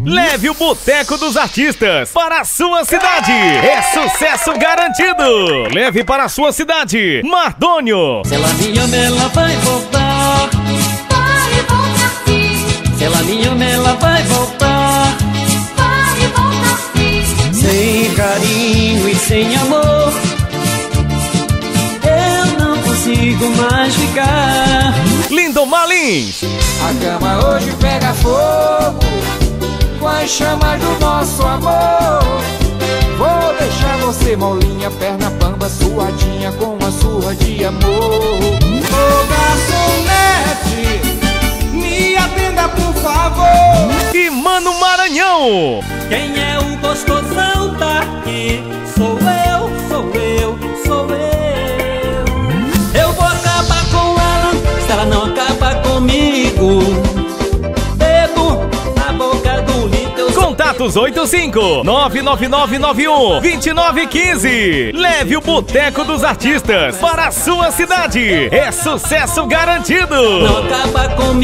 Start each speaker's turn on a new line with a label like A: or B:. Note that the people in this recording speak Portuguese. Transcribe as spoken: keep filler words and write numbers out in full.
A: Leve o Boteco dos Artistas para a sua cidade. É sucesso garantido. Leve para a sua cidade. Mardônio.
B: Se ela me ama, ela vai voltar.
C: Vai voltar sim.
B: Se ela me ama, ela vai voltar.
C: Vai voltar sim.
B: Sem carinho e sem amor, eu não consigo mais ficar.
A: Lindomar Lins.
D: A cama hoje pega fogo com as chamas do nosso amor. Vou deixar você molinha, perna bamba, suadinha com a surra de amor. Ô garçonete, me atenda por favor.
A: E Mano Maranhão.
B: Quem é o gostosão tá aqui? Sou eu, sou eu, sou eu. Eu vou acabar com ela se ela não acabar comigo. Dedo na boca do litro.
A: Contatos oito cinco nove nove nove nove um dois nove um cinco. Leve o Boteco dos Artistas para a sua cidade. É sucesso garantido.
B: Não acaba comigo.